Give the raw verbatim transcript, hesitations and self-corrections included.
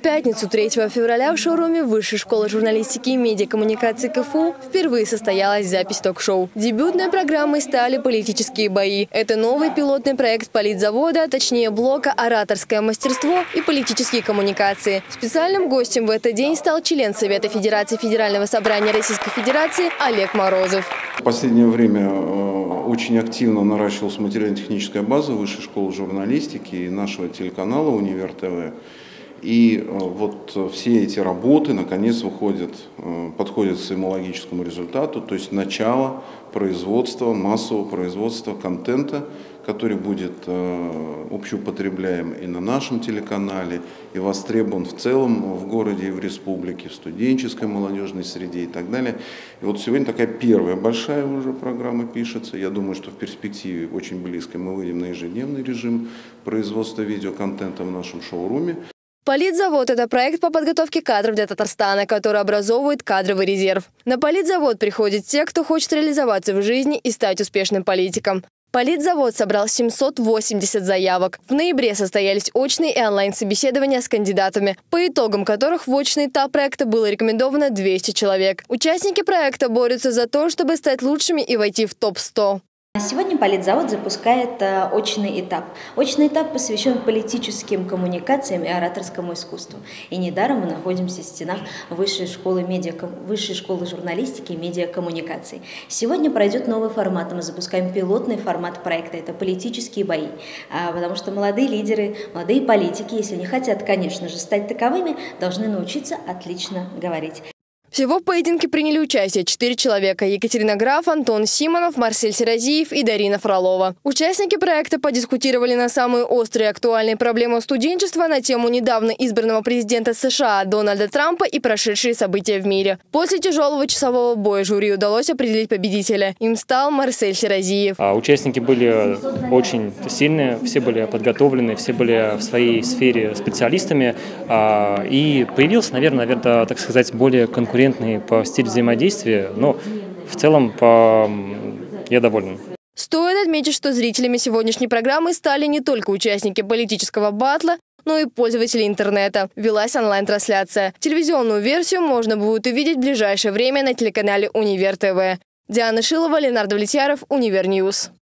пятницу, третьего февраля, в шоуруме Высшей школы журналистики и медиакоммуникации КФУ впервые состоялась запись ток-шоу. Дебютной программой стали политические бои. Это новый пилотный проект политзавода, точнее блока «Ораторское мастерство» и политические коммуникации. Специальным гостем в этот день стал член Совета Федерации Федерального собрания Российской Федерации Олег Морозов. В последнее время очень активно наращивалась материально-техническая база Высшей школы журналистики и нашего телеканала «Универ ТВ». И вот все эти работы наконец выходят, подходят к своему логическому результату, то есть начало производства, массового производства контента, который будет общеупотребляем и на нашем телеканале, и востребован в целом в городе и в республике, в студенческой молодежной среде и так далее. И вот сегодня такая первая большая уже программа пишется. Я думаю, что в перспективе очень близко мы выйдем на ежедневный режим производства видеоконтента в нашем шоуруме. Политзавод – это проект по подготовке кадров для Татарстана, который образовывает кадровый резерв. На политзавод приходят те, кто хочет реализоваться в жизни и стать успешным политиком. Политзавод собрал семьсот восемьдесят заявок. В ноябре состоялись очные и онлайн-собеседования с кандидатами, по итогам которых в очный этап проекта было рекомендовано двести человек. Участники проекта борются за то, чтобы стать лучшими и войти в топ сто. Сегодня политзавод запускает очный этап. Очный этап посвящен политическим коммуникациям и ораторскому искусству. И недаром мы находимся в стенах Высшей школы, медиа, Высшей школы журналистики и медиакоммуникаций. Сегодня пройдет новый формат. Мы запускаем пилотный формат проекта. Это политические бои. Потому что молодые лидеры, молодые политики, если не хотят, конечно же, стать таковыми, должны научиться отлично говорить. Всего в поединке приняли участие четыре человека – Екатерина Граф, Антон Симонов, Марсель Серазиев и Дарина Фролова. Участники проекта подискутировали на самые острые и актуальные проблемы студенчества, на тему недавно избранного президента США Дональда Трампа и прошедшие события в мире. После тяжелого часового боя жюри удалось определить победителя. Им стал Марсель Серазиев. А участники были очень сильные, все были подготовлены, все были в своей сфере специалистами. И появился, наверное, наверное, так сказать, более конкурентный по стилю взаимодействия, но в целом по... я доволен. Стоит отметить, что зрителями сегодняшней программы стали не только участники политического батла, но и пользователи интернета. Велась онлайн-трансляция. Телевизионную версию можно будет увидеть в ближайшее время на телеканале «Универ ТВ». Диана Шилова, Ленардо Влетьяров, Универньюз.